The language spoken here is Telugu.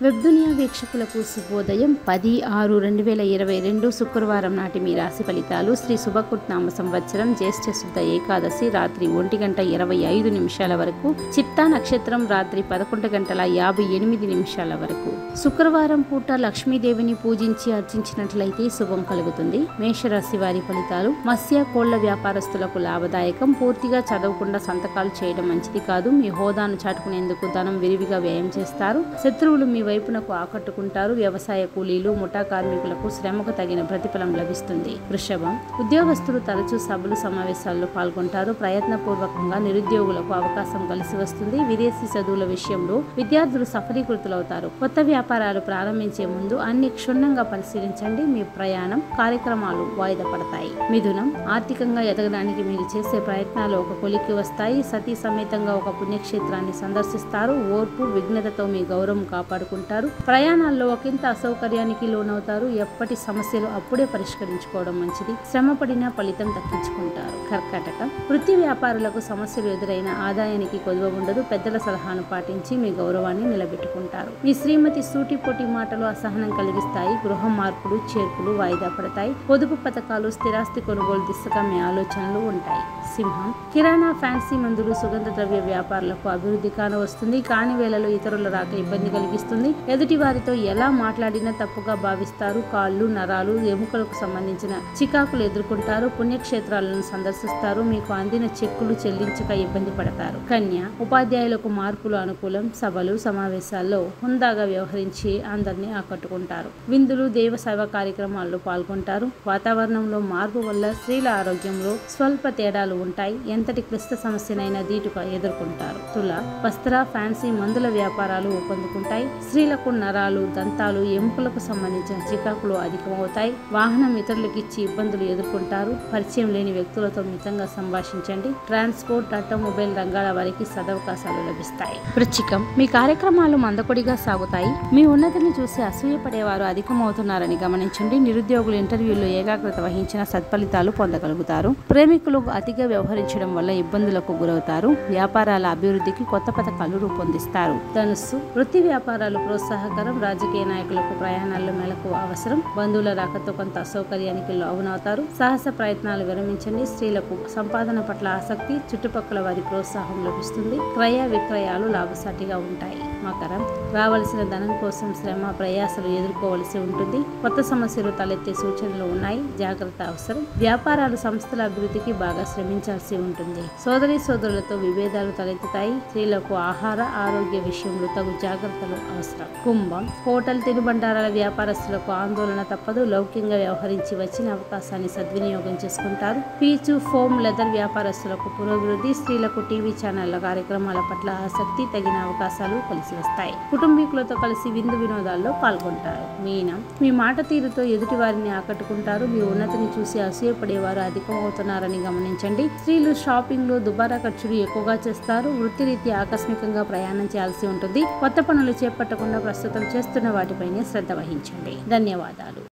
వెబ్దునియా వీక్షకులకు శుభోదయం 10/6/2022 శుక్రవారం నాటి మీ రాశి ఫలితాలు. శ్రీ శుభకృత్నామ సంవత్సరం జ్యేష్ఠ శుద్ధ ఏకాదశి రాత్రి 1:25 వరకు, చిత్తా నక్షత్రం రాత్రి 11:58 వరకు. శుక్రవారం పూట లక్ష్మీదేవిని పూజించి అర్చించినట్లయితే శుభం కలుగుతుంది. మేషరాశి వారి ఫలితాలు. మత్స్య కోళ్ల వ్యాపారస్తులకు లాభదాయకం. పూర్తిగా చదవకుండా సంతకాలు చేయడం మంచిది కాదు. మీ హోదాను చాటుకునేందుకు ధనం విరివిగా వ్యయం చేస్తారు. శత్రువులు మీ వైపునకు ఆకట్టుకుంటారు. వ్యవసాయ కూలీలు, ముఠా కార్మికులకు శ్రమకు తగిన ప్రతిఫలం లభిస్తుంది. వృషభం. ఉద్యోగస్తులు తరచూ సభలు సమావేశాల్లో పాల్గొంటారు. ప్రయత్నపూర్వకంగా నిరుద్యోగులకు అవకాశం కలిసి వస్తుంది. విదేశీ చదువుల విషయంలో విద్యార్థులు సఫలీకృతులవుతారు. కొత్త వ్యాపారాలు ప్రారంభించే ముందు అన్ని క్షుణ్ణంగా పరిశీలించండి. మీ ప్రయాణం, కార్యక్రమాలు వాయిదా పడతాయి. మిథునం. ఆర్థికంగా ఎదగడానికి మీరు చేసే ప్రయత్నాలు ఒక కొలిక్కి వస్తాయి. సతీ సమేతంగా ఒక పుణ్యక్షేత్రాన్ని సందర్శిస్తారు. ఓర్పు, విఘ్నతతో మీ గౌరవం కాపాడుకుంటారు. ప్రయాణాల్లో ఒకంత అసౌకర్యానికి లోనవుతారు. ఎప్పటి సమస్యలు అప్పుడే పరిష్కరించుకోవడం మంచిది. శ్రమపడిన ఫలితం దక్కించుకుంటారు. కర్కాటకం. వృత్తి వ్యాపారులకు సమస్యలు ఎదురైన ఆదాయానికి కొదువ ఉండదు. పెద్దల సలహాను పాటించి మీ గౌరవాన్ని నిలబెట్టుకుంటారు. మీ శ్రీమతి సూటిపోటి మాటలు అసహనం కలిగిస్తాయి. గృహ మార్పులు, చేర్పులు వాయిదా పడతాయి. పొదుపు పథకాలు, స్థిరాస్తి కొనుగోలు దిశగా మీ ఆలోచనలు ఉంటాయి. సింహం. కిరాణా, ఫ్యాన్సీ మందులు, సుగంధ ద్రవ్య వ్యాపారులకు అభివృద్ధి కానవస్తుంది. కాని వేళలో ఇతరుల రాక ఇబ్బంది కలిగిస్తుంది. ఎదుటి వారితో ఎలా మాట్లాడినా తప్పుగా భావిస్తారు. కాళ్ళు, నరాలు, ఎముకలకు సంబంధించిన చికాకులు ఎదుర్కొంటారు. పుణ్యక్షేత్రాలను సందర్శిస్తారు. మీకు అందిన చెక్కులు చెల్లించక ఇబ్బంది పడతారు. కన్య. ఉపాధ్యాయులకు మార్పులు అనుకూలం. సభలు, సమావేశాల్లో హుందాగా వ్యవహరించి అందరినీ ఆకట్టుకుంటారు. విందులు, దేవ సేవ కార్యక్రమాల్లో పాల్గొంటారు. వాతావరణంలో మార్పు వల్ల స్త్రీల ఆరోగ్యంలో స్వల్ప తేడాలు ఉంటాయి. ఎంతటి క్లిష్ట సమస్యనైనా ధీటుగా ఎదుర్కొంటారు. తుల. వస్త్ర, ఫ్యాన్సీ మందుల వ్యాపారాలు ఊపందుకుంటాయి. స్త్రీలకు నరాలు, దంతాలు, ఎముకలకు సంబంధించిన చికాకులు అధికమవుతాయి. వాహనం ఇతరులకు ఇచ్చి ఇబ్బందులు ఎదుర్కొంటారు. పరిచయం లేని వ్యక్తులతో మితంగా సంభాషించండి. ట్రాన్స్పోర్ట్, ఆటోమొబైల్ రంగాల వారికి సదవకాశాలు లభిస్తాయి. వృశ్చికం. మీ కార్యక్రమాలు మందకొడిగా సాగుతాయి. మీ ఉన్నతిని చూసి అసూయపడేవారు అధికమవుతున్నారని గమనించండి. నిరుద్యోగులు ఇంటర్వ్యూల్లో ఏకాగ్రత వహించిన సత్ఫలితాలు పొందగలుగుతారు. ప్రేమికులు అతిగా వ్యవహరించడం వల్ల ఇబ్బందులకు గురవుతారు. వ్యాపారాల అభివృద్ధికి కొత్త పథకాలు రూపొందిస్తారు. ధనుస్సు. వృత్తి వ్యాపారాలు ప్రోత్సాహకరం. రాజకీయ నాయకులకు ప్రయాణాల్లో మెలకు అవసరం. బంధువుల రాకతో కొంత అసౌకర్యానికి లోనవుతారు. సాహస ప్రయత్నాలు విరమించండి. స్త్రీలకు సంపాదన పట్ల ఆసక్తి, చుట్టుపక్కల వారి ప్రోత్సాహం లభిస్తుంది. క్రయ విక్రయాలు లాభసాటిగా ఉంటాయి. మకరం. రావలసిన ధనం కోసం శ్రమ, ప్రయాసలు ఎదుర్కోవలసి ఉంటుంది. కొత్త సమస్యలు తలెత్తే సూచనలు ఉన్నాయి. జాగ్రత్త అవసరం. వ్యాపారాలు, సంస్థల అభివృద్ధికి బాగా శ్రమించాల్సి ఉంటుంది. సోదరీ సోదరులతో విభేదాలు తలెత్తుతాయి. స్త్రీలకు ఆహార, ఆరోగ్య విషయంలో తగు జాగ్రత్తలు అవసరం. కుంభం. హోటల్, తినుబండారాల వ్యాపారస్తులకు ఆందోళన తప్పదు. లౌక్యంగా వ్యవహరించి వచ్చిన అవకాశాన్ని సద్వినియోగం చేసుకుంటారు. పీచు, ఫోమ్, లెదర్ వ్యాపారస్తులకు పురోభివృద్ధి. స్త్రీలకు టీవీ ఛానళ్ల కార్యక్రమాల పట్ల ఆసక్తి, తగిన అవకాశాలు కలిసి వస్తాయి. కుటుంబీకులతో కలిసి విందు వినోదాల్లో పాల్గొంటారు. మీనం. మీ మాట తీరుతో ఎదుటి వారిని ఆకట్టుకుంటారు. మీ ఉన్నతిని చూసి అసూయపడేవారు అధికమవుతున్నారని గమనించండి. స్త్రీలు షాపింగ్లో దుబారా ఖర్చులు ఎక్కువగా చేస్తారు. వృత్తిరీత్యా ఆకస్మికంగా ప్రయాణం చేయాల్సి ఉంటుంది. కొత్త పనులు చేపట్టకుండా ప్రస్తుతం చేస్తున్న వాటిపైనే శ్రద్ధ వహించండి. ధన్యవాదాలు.